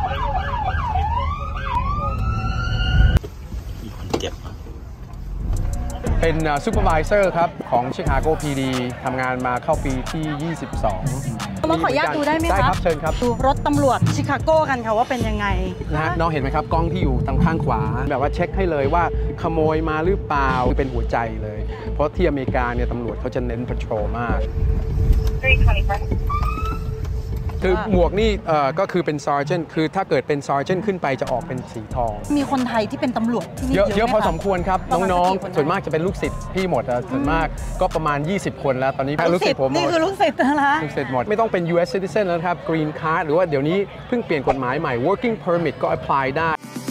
มีคนเจ็บเป็นซูเปอร์วิเซอร์ครับของ Chicago PD ทำงานมาเข้าปีที่ 22 มาขออนุญาตดูได้ไหมคะได้ครับเชิญครับดูรถตำรวจชิคาโกกันค่ะว่าเป็นยังไงนะฮะน้องเห็นไหมครับกล้องที่อยู่ทางข้างขวาแบบว่าเช็คให้เลยว่าขโมยมาหรือเปล่าเป็นหัวใจเลยเพราะที่อเมริกาเนี่ยตำรวจเขาจะเน้นพัทโรลมากคือหมวกนี่ก็คือเป็นซาร์เจนคือถ้าเกิดเป็นซาร์เจนขึ้นไปจะออกเป็นสีทองมีคนไทยที่เป็นตำรวจที่นี่เยอะพอสมควรครับน้องๆส่วนมากจะเป็นลูกศิษย์พี่หมดส่วนมากก็ประมาณ20คนแล้วตอนนี้ลูกศิษย์ผมนี่คือลูกศิษย์นะคะลูกศิษย์หมดไม่ต้องเป็น US citizen แล้วครับ Green Card หรือว่าเดี๋ยวนี้เพิ่งเปลี่ยนกฎหมายใหม่ Working Permit ก็ apply ได้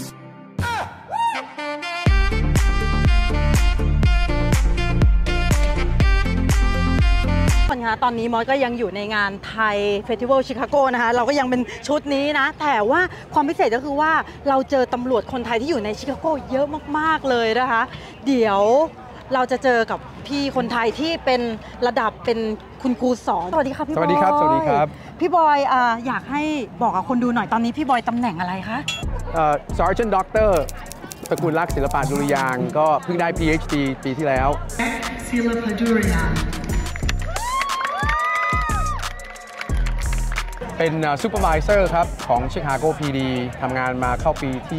ตอนนี้มอสก็ยังอยู่ในงานไทยเฟสติวัลชิคาโกนะคะเราก็ยังเป็นชุดนี้นะแต่ว่าความพิเศษก็คือว่าเราเจอตำรวจคนไทยที่อยู่ในชิคาโกเยอะมากๆเลยนะคะเดี๋ยวเราจะเจอกับพี่คนไทยที่เป็นระดับเป็นคุณครูสอนสวัสดีครับพี่บอยสวัสดีครับสวัสดีครับพี่บอยอยากให้บอกกับคนดูหน่อยตอนนี้พี่บอยตำแหน่งอะไรคะ Sergeant Doctor ตระกูลรักศิลปะดุริยางค์ก็เพิ่งได้ PhD ปีที่แล้วเป็นซูเปอร์วิเซอร์ครับของ Chicago PD ทำงานมาเข้าปีที่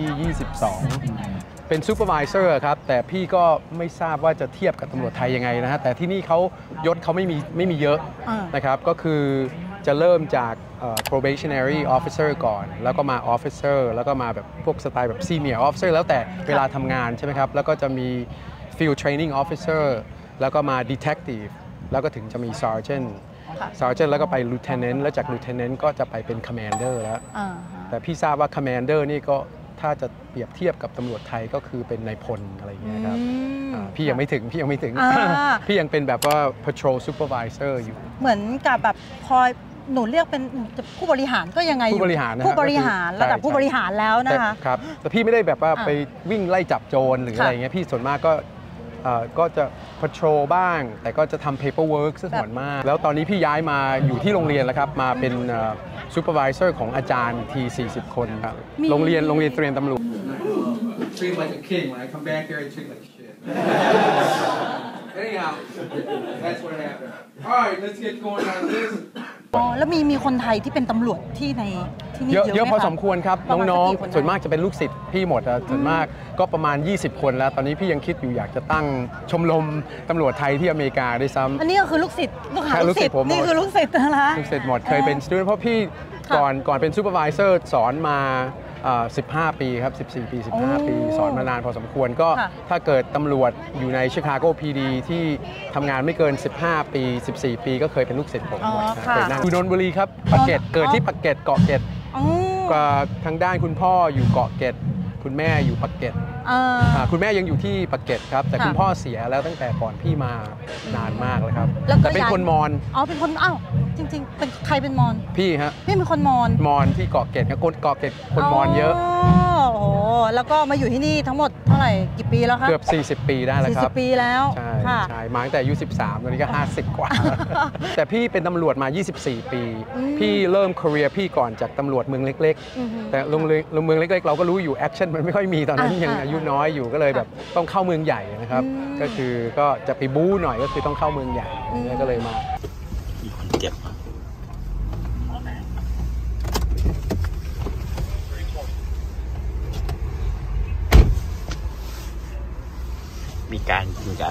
22เป็นซูเปอร์วิเซอร์ครับแต่พี่ก็ไม่ทราบว่าจะเทียบกับตำรวจไทยยังไงนะฮะแต่ที่นี่เขายศเขาไม่มีเยอะนะครับก็คือจะเริ่มจากprobationary officer ก่อนแล้วก็มา officer แล้วก็มาแบบพวกสไตล์แบบ senior officer แล้วแต่เวลาทำงานใช่ไหมครับแล้วก็จะมี field training officer แล้วก็มา detective แล้วก็ถึงจะมี sergeant แล้วก็ไป lieutenant แล้วจาก lieutenant ก็จะไปเป็น commander แล้วแต่พี่ทราบว่า commander นี่ก็ถ้าจะเปรียบเทียบกับตำรวจไทยก็คือเป็นนายพลอะไรอย่างเงี้ยครับพี่ยังไม่ถึง พี่ยังเป็นแบบว่า patrol supervisor อยู่เหมือนกับแบบพอหนูเรียกเป็นผู้บริหารก็ยังไงผู้บริหารระดับผู้บริหารแล้วนะคะครับแต่พี่ไม่ได้แบบว่าไปวิ่งไล่จับโจรหรืออะไรเงี้ยพี่ส่วนมากก็จะ patrol บ้างแต่ก็จะทำ paperwork ซะส่วนมากแล้วตอนนี้พี่ย้ายมาอยู่ที่โรงเรียนแล้วครับมาเป็น supervisor ของอาจารย์ที40 คนครับโรงเรียนเตรียมตำรวจ Treat like a king when I come back here I treat like shit anyhow that's what happened all right let's get going on this แล้วมีคนไทยที่เป็นตำรวจที่นี่เยอะพอสมควรครับน้องๆส่วนมากจะเป็นลูกศิษย์พี่หมดส่วนมากก็ประมาณ20คนแล้วตอนนี้พี่ยังคิดอยู่อยากจะตั้งชมรมตำรวจไทยที่อเมริกาด้วยซ้ำอันนี้ก็คือลูกศิษย์ลูกศิษย์นี่คือลูกศิษย์นะคะลูกศิษย์หมดเคยเป็น student เพราะพี่ก่อนเป็น supervisor สอนมา15 ปีครับ14 ปี15 ปีสอนมานานพอสมควรก็ถ้าเกิดตำรวจอยู่ใน Chicago PD ที่ทำงานไม่เกิน15 ปี14 ปีก็เคยเป็นลูกศิษย์ผมหมดเคยนั่งอยู่นนทบุรีครับปากเกร็ดเกิดที่ปากเกร็ดเกาะเกร็ดทางด้านคุณพ่ออยู่เกาะเกร็ดคุณแม่อยู่ปากเกร็ดคุณแม่ยังอยู่ที่ปากเกร็ดครับแต่คุณพ่อเสียแล้วตั้งแต่ก่อนพี่มานานมากเลยครับแต่เป็นคนมอญเป็นคนจริงๆเป็นใครเป็นมอญพี่ฮะพี่เป็นคนมอญที่เกาะเกร็ดครับคนเกาะเกร็ดคนมอญเยอะโอ้แล้วก็มาอยู่ที่นี่ทั้งหมดเท่าไหร่กี่ปีแล้วครับเกือบ40 ปีได้แล้วครับ 40 ปีแล้วใช่มาตั้งแต่อายุ13ตอนนี้ก็50 กว่าแต่พี่เป็นตำรวจมา24 ปีพี่เริ่ม career พี่ก่อนจากตำรวจเมืองเล็กๆแต่เมืองเล็กๆเราก็รู้อยู่แอคชั่นมันไม่ค่อยมีตอนนั้นยังอายุน้อยอยู่ก็เลยแบบต้องเข้าเมืองใหญ่นะครับก็คือก็จะไปบู๊หน่อยก็คือต้องเข้าเมืองใหญ่ก็เลยมามีคนเจ็บมีการยิงกัน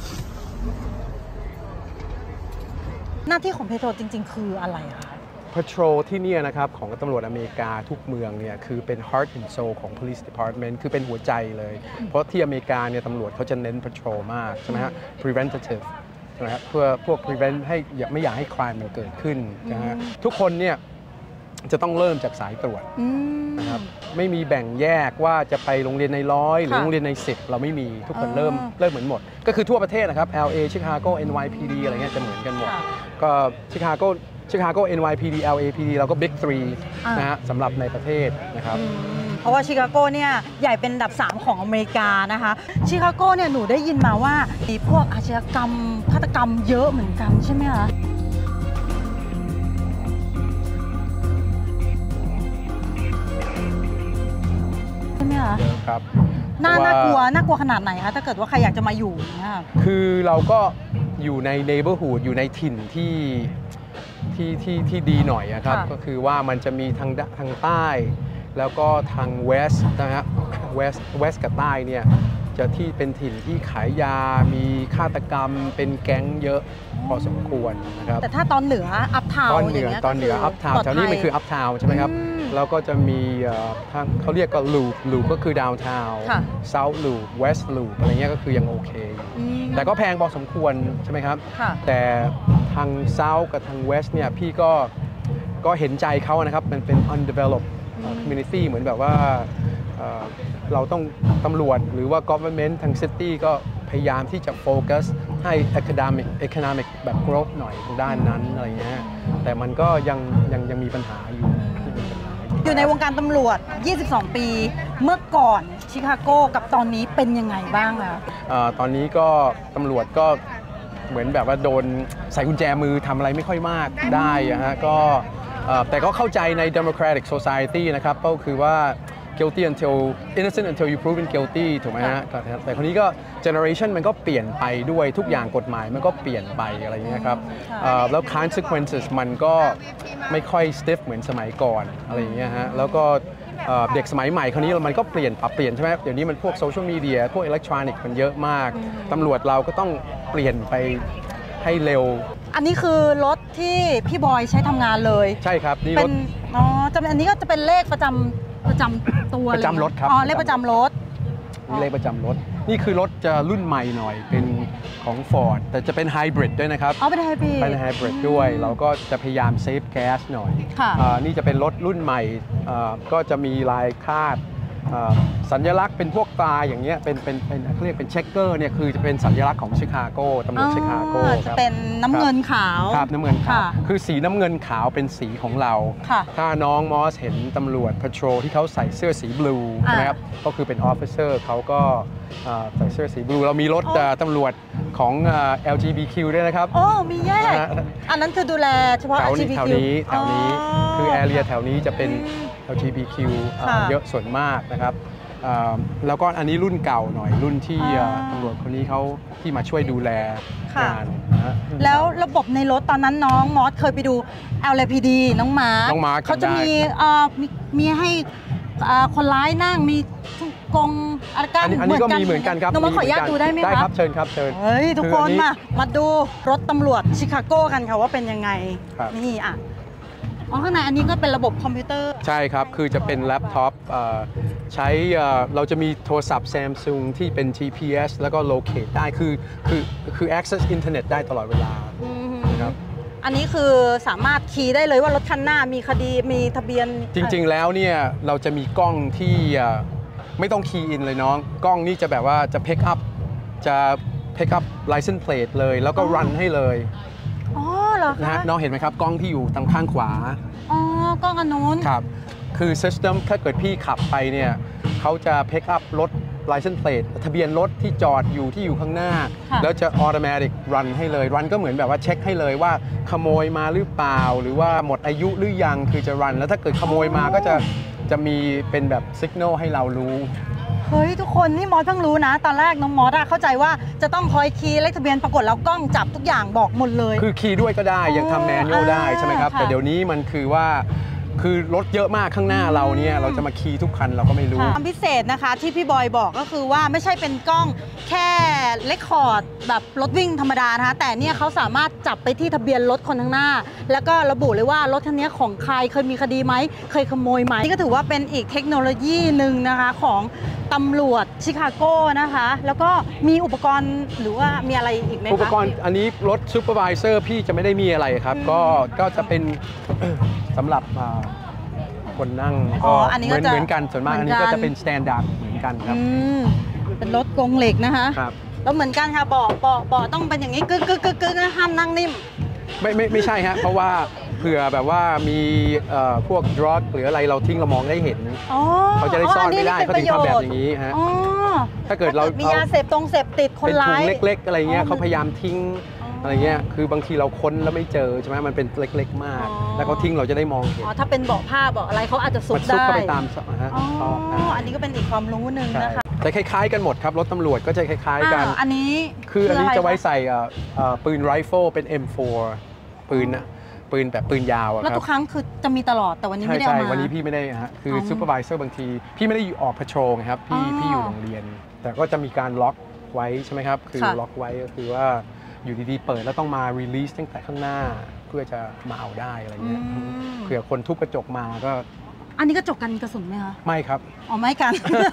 หน้าที่ของเพโทรจริงๆคืออะไรคะ patrol ที่นี่นะครับของตำรวจอเมริกาทุกเมืองเนี่ยคือเป็น heart and soul ของ police department คือเป็นหัวใจเลยเพราะที่อเมริกาเนี่ยตำรวจเขาจะเน้น patrol มากใช่ไหมฮะ preventative นะครับเพื่อพวก prevent ให้ไม่อยากให้ crime มันเกิดขึ้นนะฮะทุกคนเนี่ยจะต้องเริ่มจากสายตรวจนะครับไม่มีแบ่งแยกว่าจะไปโรงเรียนใน100หรือโรงเรียนใน10เราไม่มีทุกคนเริ่มเหมือนหมดก็คือทั่วประเทศนะครับ LA Chicago NYPD อะไรเงี้ยจะเหมือนกันหมดก็ Chicago NYPD LAPD เราก็ Big 3นะฮะสำหรับในประเทศนะครับเพราะว่าชิคาโกเนี่ยใหญ่เป็นอันดับ3ของอเมริกานะคะชิคาโกเนี่ยหนูได้ยินมาว่ามีพวกอาชญากรรมฆาตกรรมเยอะเหมือนกันใช่ไหมคะคะเยอะครับน่าเพราะว่าน่ากลัวขนาดไหนคะถ้าเกิดว่าใครอยากจะมาอยู่อย่างเงี้ยคือเราก็อยู่ใน neighborhood อยู่ในถิ่นที่ดีหน่อยนะครับค่ะก็คือว่ามันจะมีทางใต้ แล้วก็ทาง west นะฮะ west กับใต้เนี่ยจะที่เป็นถิ่นที่ขายยา มีฆาตกรรมเป็นแก๊งเยอะพอสมควรนะครับแต่ถ้าตอนเหนืออัพทาวตอนอเหนืย่างอเงี้ยตอนเหนืออัพทาวน์แถวนี้มันคืออัพทาวน์ใช่ไหมครับ แล้วก็จะมีทางเขาเรียกก็ลูปก็คือดาวน์ทาวน์ค่ะเซาท์ลูปเวสต์ลูปอะไรเงี้ยก็คือยังโอเคอยู่อืมแต่ก็แพงพอสมควรใช่ไหมครับค่ะแต่ทางเซาท์กับทางเวสต์เนี่ยพี่ก็เห็นใจเขานะครับ มันเป็น undeveloped community เหมือนแบบว่าเราต้องตำรวจหรือว่า government ทาง city ก็พยายามที่จะโฟกัสให้ economic แบบ growth หน่อยทางด้านนั้นอะไรเงี้ยแต่มันก็ยังมีปัญหาอยู่อยู่ในวงการตำรวจ 22 ปี เมื่อก่อนชิคาโกกับตอนนี้เป็นยังไงบ้างคะตอนนี้ก็ตำรวจก็เหมือนแบบว่าโดนใส่กุญแจมือทำอะไรไม่ค่อยมากได้อะฮะก็แต่ก็เข้าใจใน democratic society นะครับก็คือว่า guilty until innocent until you proven guilty ถูกไหมฮะแต่คนนี้ก็ generation มันก็เปลี่ยนไปด้วยทุกอย่างกฎหมายมันก็เปลี่ยนไปอะไรอย่างเงี้ยครับแล้ว consequences มันก็ไม่ค่อย stiff เหมือนสมัยก่อนอะไรอย่างเงี้ยฮะแล้วก็เด็กสมัยใหม่คนนี้มันก็ปรับเปลี่ยนใช่ไหมเดี๋ยวนี้มันพวกโซเชียลมีเดียพวกอิเล็กทรอนิกส์มันเยอะมากตำรวจเราก็ต้องเปลี่ยนไปให้เร็วอันนี้คือรถที่พี่บอยใช้ทำงานเลยใช่ครับนี่เป็รนถอันนี้ก็จะเป็นเลขประจำตัวประจำรถครับเลขประจำรถนี่เลขประจำรถนี่คือรถจะรุ่นใหม่หน่อยเป็นของ Ford แต่จะเป็นไฮบริดด้วยนะครับเป็นไฮบริดเป็นไฮบริดด้วยเราก็จะพยายามเซฟแก๊สหน่อยค่ะนี่จะเป็นรถรุ่นใหม่ก็จะมีลายคาดสัญลักษณ์เป็นพวกตราอย่างเงี้ยเป็นเขาเรียกเป็นเช็คเกอร์เนี่ยคือจะเป็นสัญลักษณ์ของชิคาโกตำรวจชิคาโกจะเป็นน้ำเงินขาวครับน้ำเงินขาวค่ะคือสีน้ำเงินขาวเป็นสีของเราค่ะถ้าน้องมอสเห็นตำรวจ patrol ที่เขาใส่เสื้อสีบลูใช่ไหมครับก็คือเป็น officer เขาก็ใส่เสื้อสีบลูเรามีรถตำรวจของ LGBTQ ด้วยนะครับโอ้มีแยก อันนั้นคือดูแลเฉพาะแถว LGBTQ นี้คือแอเรียแถวนี้จะเป็น LGBTQ เยอะส่วนมากนะครับแล้วก็อันนี้รุ่นเก่าหน่อยรุ่นที่ตำรวจคนนี้เขาที่มาช่วยดูแลงานนะฮะแล้วระบบในรถตอนนั้นน้องมอสเคยไปดู LAPD น้องมาร์คน้องมาร์คเขาจะมีให้คนร้ายนั่งมีกงอะไรกันอันนี้ก็มีเหมือนกันครับน้องมอสขออนุญาตดูได้ไหมได้คครัรับ บเชิญครับเชิญเฮ้ยทุกคนออัมาดูรถตำรวจชิคาโกกันค่ะว่าเป็นยังไงครับนี่ข้างในอันนี้ก็เป็นระบบคอมพิวเตอร์ใช่ครับ คือจะเป็นแล็ปท็อปใช้เราจะมีโทรศัพท์ Samsung ที่เป็น GPS แล้วก็ locate ได้คือ access อินเทอร์เน็ตได้ตลอดเวลานะครับอันนี้คือสามารถคีย์ได้เลยว่ารถคันหน้ามีคดีมีทะเบียนจริงๆ แล้วเนี่ยเราจะมีกล้องที่ไม่ต้องคีย์อินเลยน้องกล้องนี่จะแบบว่าจะ pick up license plate เลยแล้วก็ run ให้เลยอ๋อเหรอนะคะฮะน้องเห็นไหมครับกล้องที่อยู่ทางข้างขวาอ๋อกล้องอันนู้นครับคือ system ถ้าเกิดพี่ขับไปเนี่ยเขาจะ pick up รถ license plate ทะเบียนรถที่จอดอยู่ที่อยู่ข้างหน้า แล้วจะ automatic run ให้เลย run ก็เหมือนแบบว่าเช็คให้เลยว่าขโมยมาหรือเปล่า หรือว่าหมดอายุหรือยังคือจะ run แล้วถ้าเกิดขโมยมาก็จะมีเป็นแบบ signal ให้เรารู้เฮ้ยทุกคนนี่มอสเพิ่งรู้นะ ตอนแรกน้องมอสเข้าใจว่าจะต้องคอยคีย์เลขทะเบียนปรากฏแล้วกล้องจับทุกอย่างบอกหมดเลยคือคีย์ด้วยก็ได้ยังทำแมนนวลได้ใช่ไหมครับค่ะแต่เดี๋ยวนี้มันคือว่าคือรถเยอะมากข้างหน้าเราเนี่ยเราจะมาคีย์ทุกคันเราก็ไม่รู้ความพิเศษนะคะที่พี่บอยบอกก็คือว่าไม่ใช่เป็นกล้องแค่เรคคอร์ดแบบรถวิ่งธรรมดานะคะแต่เนี่ยเขาสามารถจับไปที่ทะเบียนรถคนข้างหน้า แล้วก็ระบุเลยว่ารถคันนี้ของใครเคยมีคดีไหมเคยขโมยไหมนี่ก็ถือว่าเป็นอีกเทคโนโลยีหนึ่งนะคะของตำรวจชิคาโกนะคะแล้วก็มีอุปกรณ์หรือว่ามีอะไรอีกไหมคะอุปกรณ์อันนี้รถซูเปอร์วิเซอร์พี่จะไม่ได้มีอะไรครับ ก็จะเป็น สำหรับคนนั่งก็อันนี้เหก็จะมือนกันส่วนมากอันนี้ก็จะเป็นสแตนดาร์ดเหมือนกันครับเป็นรถกรงเหล็กนะคะครับแล้วเหมือนกันค่ะเบาะต้องเป็นอย่างนี้กึกนะห้ามนั่งนิ่มไม่ใช่ฮะเพราะว่าเผื่อแบบว่ามีพวกดรอ g หรืออะไรเราทิ้งเรามองได้เห็นเขาจะได้ซ่อนไม่ได้เขาถึงทำแบบอย่างนี้ฮะถ้าเกิดเรามียาเสพติดคนเป็นถุร้าง ยเล็กๆอะไรเงี้ยเขาพยายามทิ้งอะไรเงี้ยคือบางทีเราค้นแล้วไม่เจอใช่ไหมมันเป็นเล็กๆมากแล้วก็ทิ้งเราจะได้มองเห็นถ้าเป็นเบาะผ้าเบาะอะไรเขาอาจจะซุกได้เข้าไปตามอันนี้ก็เป็นอีกความรู้หนึ่งนะคะจะคล้ายๆกันหมดครับรถตำรวจก็จะคล้ายๆกันอันนี้คืออันนี้จะไว้ใส่ปืนไรเฟิลเป็น M4 ปืนแบบปืนยาวครับแล้วทุกครั้งคือจะมีตลอดแต่วันนี้ไม่ได้เอามาวันนี้พี่ไม่ได้ฮะคือซูเปอร์วิเซอร์บางทีพี่ไม่ได้ออกพาโทรครับพี่อยู่โรงเรียนแต่ก็จะมีการล็อกไว้ใช่ไหมครับคือล็อกไว้ก็คือว่าอยู่ดีๆเปิดแล้วต้องมารีลีสตั้งแต่ข้างหน้าเพื่อจะมาเอาได้อะไรเงี้ยเผื่อคนทุบกระจกมาก็อันนี้กระจกกันกระสุนไหมคะไม่ครับไม่กัน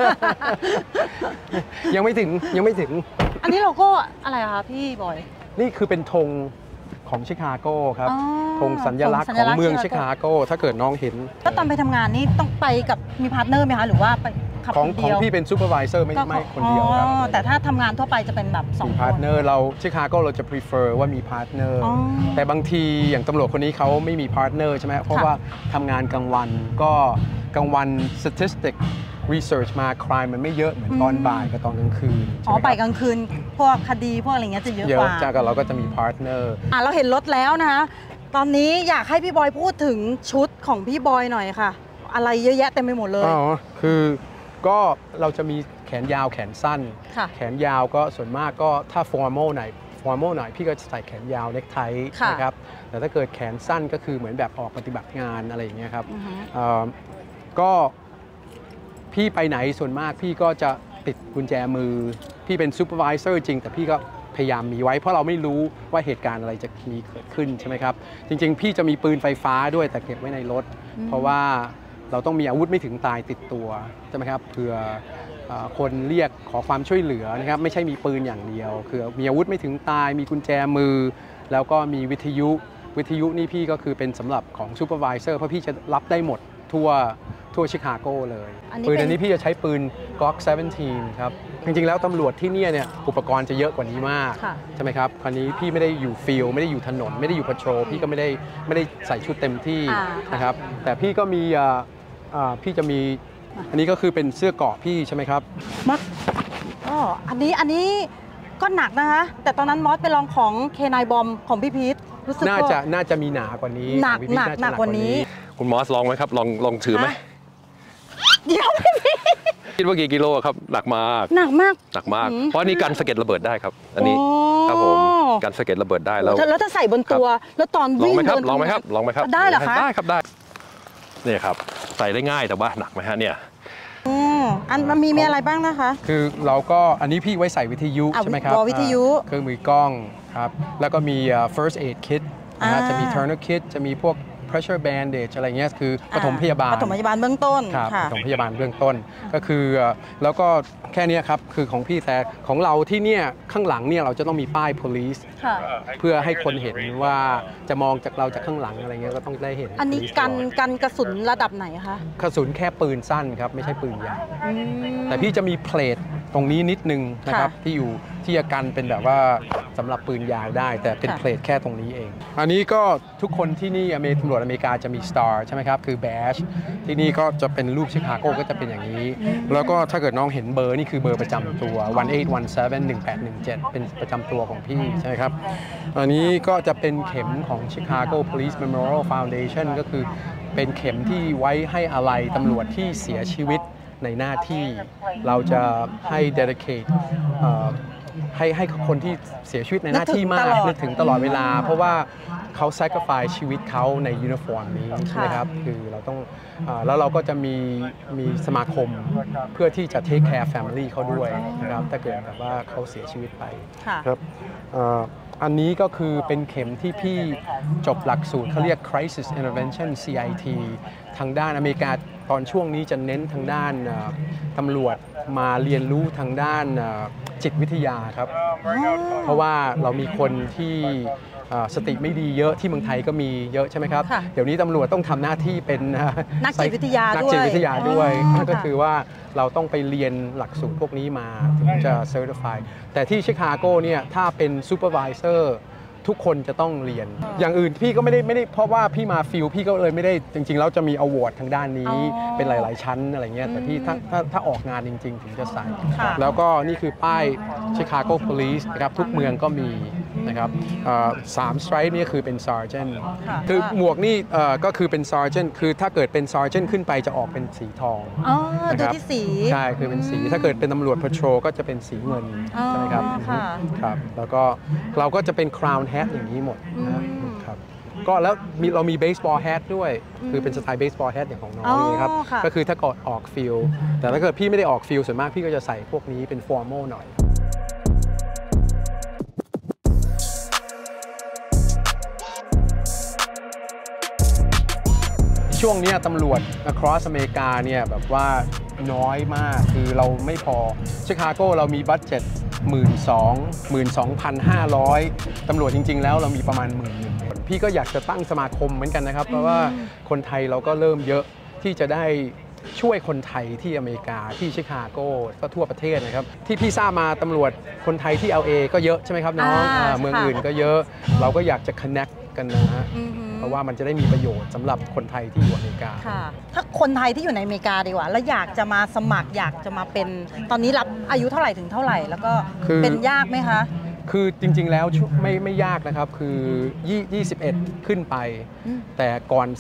ยังไม่ถึงอันนี้โลโก้อะไรคะพี่บอยนี่คือเป็นธงของชิคาโกครับธงสัญลักษณ์ของเมืองชิคาโกถ้าเกิดน้องเห็นแล้วตอนไปทำงานนี่ต้องไปกับมีพาร์ทเนอร์ไหมคะหรือว่าไปขับคนเดียวของพี่เป็นซูเปอร์วิเซอร์ไม่คนเดียวครับแต่ถ้าทำงานทั่วไปจะเป็นแบบ2 พาร์ทเนอร์เราชิคาโกเราจะ prefer ว่ามีพาร์ทเนอร์แต่บางทีอย่างตำรวจคนนี้เขาไม่มีพาร์ทเนอร์ใช่ไหมเพราะว่าทำงานกลางวันก็กลางวัน statistic research มา crime มันไม่เยอะเหมือนตอนบ่ายกับตอนกลางคืนบ่ายกลางคืนพวกคดีพวกอะไรเงี้ยจะเยอะกว่าจากเราก็จะมีพาร์ทเนอร์เราเห็นรถแล้วนะคะตอนนี้อยากให้พี่บอยพูดถึงชุดของพี่บอยหน่อยค่ะอะไรเยอะแยะเต็มไปหมดเลยคือก็เราจะมีแขนยาวแขนสั้นแขนยาวก็ส่วนมากก็ถ้า formal หน่อยพี่ก็จะใส่แขนยาวเน็กไทนะครับแต่ถ้าเกิดแขนสั้นก็คือเหมือนแบบออกปฏิบัติงานอะไรอย่างเงี้ยครับก็พี่ไปไหนส่วนมากพี่ก็จะติดกุญแจมือพี่เป็นซูเปอร์วิเซอร์จริงแต่พี่ก็พยายามมีไว้เพราะเราไม่รู้ว่าเหตุการณ์อะไรจะมีเกิดขึ้นใช่ไหมครับจริงๆพี่จะมีปืนไฟฟ้าด้วยแต่เก็บไว้ในรถเพราะว่าเราต้องมีอาวุธไม่ถึงตายติดตัวใช่ไหมครับเผื่อคนเรียกขอความช่วยเหลือนะครับไม่ใช่มีปืนอย่างเดียวคือมีอาวุธไม่ถึงตายมีกุญแจมือแล้วก็มีวิทยุนี่พี่ก็คือเป็นสำหรับของซูเปอร์วิเซอร์เพราะพี่จะรับได้หมดทั่วชิคาโกเลยปืนอันนี้พี่จะใช้ปืน Glock 17 ครับจริงๆแล้วตำรวจที่นี่เนี่ยอุปกรณ์จะเยอะกว่านี้มากใช่ไหมครับคราวนี้พี่ไม่ได้อยู่ฟิลด์ไม่ได้อยู่ถนนไม่ได้อยู่พาโทรพี่ก็ไม่ได้ใส่ชุดเต็มที่นะครับแต่พี่ก็มีพี่จะมีอันนี้ก็คือเป็นเสื้อเกราะพี่ใช่ไหมครับมัดอันนี้ก็หนักนะคะแต่ตอนนั้นมอสไปลองของเคนายบอมของพี่พีทรู้สึกน่าจะมีหนากว่านี้หนักกว่านี้คุณมอสลองไหมครับลองถือไหมเดี๋ยวคิดว่ากี่กิโลครับหนักมากเพราะนี่กันสะเก็ดระเบิดได้ครับอันนี้ครับผมกันสะเก็ดระเบิดได้แล้วถ้าใส่บนตัวแล้วตอนวิ่งลองไหมครับได้เหรอคะได้ครับได้เนี่ยครับใส่ได้ง่ายแต่ว่าหนักไหมฮะเนี่ยอันมันมีอะไรบ้างนะคะคือเราก็อันนี้พี่ไว้ใส่วิทยุใช่ไหมครับวิทยุเครื่องมือกล้องครับแล้วก็มี first aid kit นะจะมี Turner kit จะมีพวกpressure bandage อะไรเงี้ยคือปฐมพยาบาลเบื้องต้นครับปฐมพยาบาลเบื้องต้นก็คือแล้วก็แค่นี้ครับคือของพี่แต่ของเราที่เนี่ยข้างหลังเนี่ยเราจะต้องมีป้าย police เพื่อให้คนเห็นว่าจะมองจากเราจากข้างหลังอะไรเงี้ยก็ต้องได้เห็นอันนี้กันกระสุนระดับไหนคะกระสุนแค่ปืนสั้นครับไม่ใช่ปืนยาวแต่พี่จะมีเพลทตรงนี้นิดนึงนะครับที่จะกันเป็นแบบว่าสำหรับปืนยาวได้แต่เป็นเพลทแค่ตรงนี้เองอันนี้ก็ทุกคนที่นี่ตำรวจอเมริกาจะมี star ใช่ไหมครับคือ badge ที่นี่ก็จะเป็นรูปชิคาโกก็จะเป็นอย่างนี้แล้วก็ถ้าเกิดน้องเห็นเบอร์นี่คือเบอร์ประจำตัว18171817เป็นประจำตัวของพี่ใช่ไหมครับอันนี้ก็จะเป็นเข็มของ Chicago Police Memorial Foundation ก็คือเป็นเข็มที่ไว้ให้อาลัยตำรวจที่เสียชีวิตในหน้าที่เราจะให้ dedicate ให้คนที่เสียชีวิตในหน้าที่มากนึกถึงตลอดเวลาเพราะว่าเขา sacrifice ชีวิตเขาในยูนิฟอร์มนี้ใช่ไหมครับคือเราต้องแล้วเราก็จะมีสมาคมเพื่อที่จะ take care family เขาด้วยนะครับถ้าเกิดแบบว่าเขาเสียชีวิตไปครับอันนี้ก็คือเป็นเข็มที่พี่จบหลักสูตรเขาเรียก crisis intervention CIT ทางด้านอเมริกาตอนช่วงนี้จะเน้นทางด้านตำรวจมาเรียนรู้ทางด้านจิตวิทยาครับเพราะว่าเรามีคนที่สติไม่ดีเยอะที่เมืองไทยก็มีเยอะใช่ไหมครับเดี๋ยวนี้ตำรวจต้องทำหน้าที่เป็นนักจิตวิทยาด้วยนั่นก็คือว่าเราต้องไปเรียนหลักสูตรพวกนี้มาถึงจะ certify แต่ที่ชิคาโกเนี่ยถ้าเป็น supervisor ทุกคนจะต้องเรียนอย่างอื่นพี่ก็ไม่ได้เพราะว่าพี่มาฟิลพี่ก็เลยไม่ได้จริงๆแล้วจะมีอวอร์ดทางด้านนี้เป็นหลายๆชั้นอะไรเงี้ยแต่พี่ถ้าออกงานจริงๆถึงจะใส่แล้วก็นี่คือป้าย Chicago Police นะครับทุกเมืองก็มีนะครับ3 stripe นี่คือเป็น sergeant ค่ะคือหมวกนี่ก็คือเป็น sergeant คือถ้าเกิดเป็น sergeant ขึ้นไปจะออกเป็นสีทองอ๋อนะดูครับที่สีใช่คือเป็นสีถ้าเกิดเป็นตำรวจ patrol ก็จะเป็นสีเงินอ๋อใช่ไหมครับค่ะครับแล้วก็เราก็จะเป็น crown hat อย่างนี้หมดนะครับก็แล้วเรามี baseball hat ด้วยคือเป็นสไตล์ baseball hat อย่างของน้องนี่ครับค่ะก็คือถ้าก่อนออกฟิลแต่ถ้าเกิดพี่ไม่ได้ออกฟิลส่วนมากพี่ก็จะใส่พวกนี้เป็น formal หน่อยช่วงนี้ตำรวจ across อเมริกาเนี่ยแบบว่าน้อยมากคือเราไม่พอชิคาโกเรามีบัดเจ็ต12,500 ตำรวจจริงๆแล้วเรามีประมาณ10,000พี่ก็อยากจะตั้งสมาคมเหมือนกันนะครับเพราะว่าคนไทยเราก็เริ่มเยอะที่จะได้ช่วยคนไทยที่อเมริกาที่ชิคาโกก็ทั่วประเทศนะครับที่พี่ทราบมาตำรวจคนไทยที่ LA ก็เยอะใช่ไหมครับน้องเมืองอื่นก็เยอะเราก็อยากจะ connect กันนะฮะเพราะว่ามันจะได้มีประโยชน์สำหรับคนไทยที่อยู่อเมริกาค่ะถ้าคนไทยที่อยู่ในอเมริกาดีกว่าแล้วอยากจะมาสมัครอยากจะมาเป็นตอนนี้รับอายุเท่าไหร่ถึงเท่าไหร่แล้วก็เป็นยากไหมคะคือจริงๆแล้วไม่ยากนะครับคือ21ขึ้นไปแต่ก่อน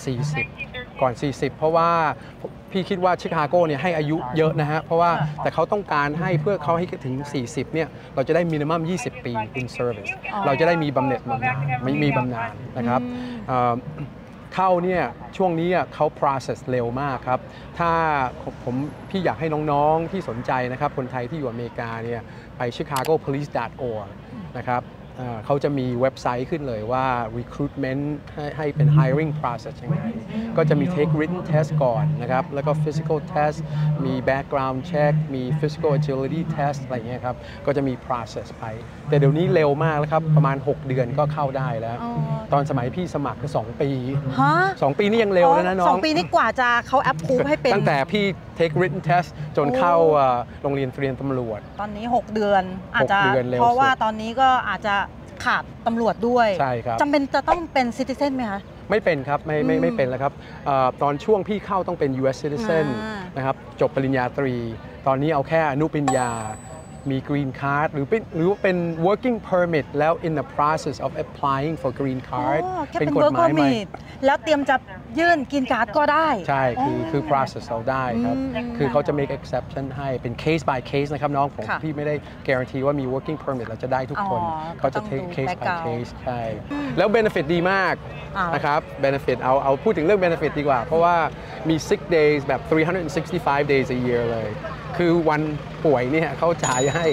40เพราะว่าพี่คิดว่าชิคาโกเนี่ยให้อายุเยอะนะฮะเพราะว่าแต่เขาต้องการให้เพื่อเขาให้ถึง40เนี่ยเราจะได้มินิมัม20 ปี in service เราจะได้มีบำเหน็จบำนาญไม่มีบำนาญนะครับเข้าเนี่ยช่วงนี้เขา process เร็วมากครับถ้าพี่อยากให้น้องๆที่สนใจนะครับคนไทยที่อยู่อเมริกาเนี่ยไป chicagopolice.org นะครับเขาจะมีเว็บไซต์ขึ้นเลยว่า recruitment ให้เป็น hiring process ยังไงก็จะมี take written test ก่อนนะครับแล้วก็ physical test มี background check มี physical agility test อะไรเงี้ยครับก็จะมี process ไปแต่เดี๋ยวนี้เร็วมากแล้วครับประมาณ6 เดือนก็เข้าได้แล้วตอนสมัยพี่สมัครก็2 ปี2 ปีนี่ยังเร็วแล้วนะน้อง 2 ปีนี่กว่าจะเขา approve ให้เป็นตั้งแต่พี่ take written test จนเข้าโรงเรียนเตรียมตำรวจตอนนี้6 เดือนอาจจะเพราะว่าตอนนี้ก็อาจจะขาดตำรวจด้วยใช่ครับจำเป็นจะต้องเป็น citizen ไหมคะไม่เป็นครับไม่เป็นแล้วครับตอนช่วงพี่เข้าต้องเป็น US citizen นะครับจบปริญญาตรีตอนนี้เอาแค่อนุปริญญามี green card หรือเป็น working permit แล้ว in the process of applying for green card เป็นกฎหมายใหม่แล้วเตรียมจะยื่น green card ก็ได้ใช่คือ process เราได้ครับคือเขาจะ make exception ให้เป็น case by case นะครับน้องผมพี่ไม่ได้ guarantee ว่ามี working permit เราจะได้ทุกคนเขาจะ take case by case ใช่แล้ว benefit ดีมากนะครับ benefit เอาพูดถึงเรื่อง benefit ดีกว่าเพราะว่ามี sick days แบบ365 days a year เลยคือวันป่วยเนี่ยเขาจ่ายให้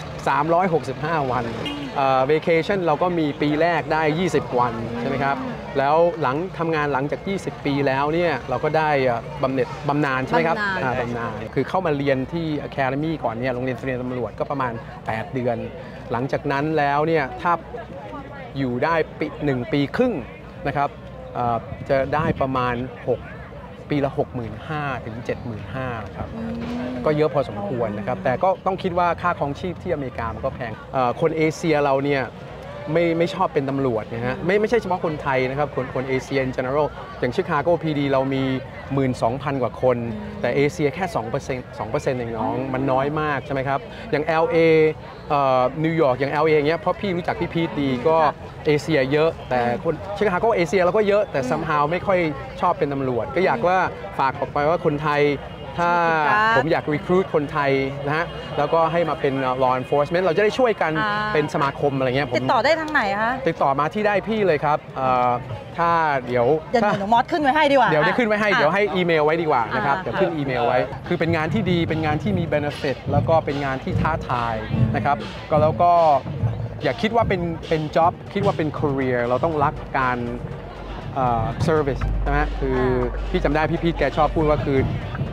365 วันvacation เราก็มีปีแรกได้20 วันใช่ไหมครับแล้วหลังทำงานหลังจาก20 ปีแล้วเนี่ยเราก็ได้บำนาญใช่ไหมครับบำนาญคือเข้ามาเรียนที่ Academy ก่อนเนี่ยโรงเรียนเตรียมตำรวจก็ประมาณ8 เดือนหลังจากนั้นแล้วเนี่ยถ้าอยู่ได้1 ปีครึ่งนะครับจะได้ประมาณปีละ 65,000 ถึง 75,000 ครับก็เยอะพอสมควรนะครับแต่ก็ต้องคิดว่าค่าครองชีพที่อเมริกามันก็แพงคนเอเชียเราเนี่ยไม่ชอบเป็นตำรวจนะฮะไม่ใช่เฉพาะคนไทยนะครับคนเอเชีย in general อย่างชิคาโก PD เรามี 12,000 กว่าคนแต่เอเชียแค่ 2% เองน้องมันน้อยมากใช่ไหมครับอย่าง LA นิวยอร์กอย่าง LA อย่างเงี้ยเพราะพี่รู้จักพี่พีทดีก็เอเชียเยอะแต่คนชิคาโกเอเชียเราก็เยอะแต่ somehow ไม่ค่อยชอบเป็นตำรวจก็อยากว่าฝากออกไปว่าคนไทยถ้าผมอยาก recruit คนไทยนะฮะแล้วก็ให้มาเป็น law enforcement เราจะได้ช่วยกันเป็นสมาคมอะไรเงี้ยติดต่อได้ทางไหนคะติดต่อมาที่ได้พี่เลยครับถ้าเดี๋ยวหนูมอสขึ้นไว้ให้ดีกว่าเดี๋ยวได้ขึ้นไว้ให้เดี๋ยวให้อีเมลไว้ดีกว่านะครับเดี๋ยวขึ้นอีเมลไว้คือเป็นงานที่ดีเป็นงานที่มี benefit แล้วก็เป็นงานที่ท้าทายนะครับก็แล้วก็อย่าคิดว่าเป็น job คิดว่าเป็น career เราต้องรักการservice นะฮะคือพี่จำได้พี่พีทแกชอบพูดว่าคือ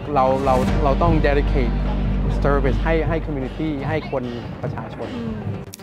เราต้อง dedicate service ให้ community ให้คนประชาชน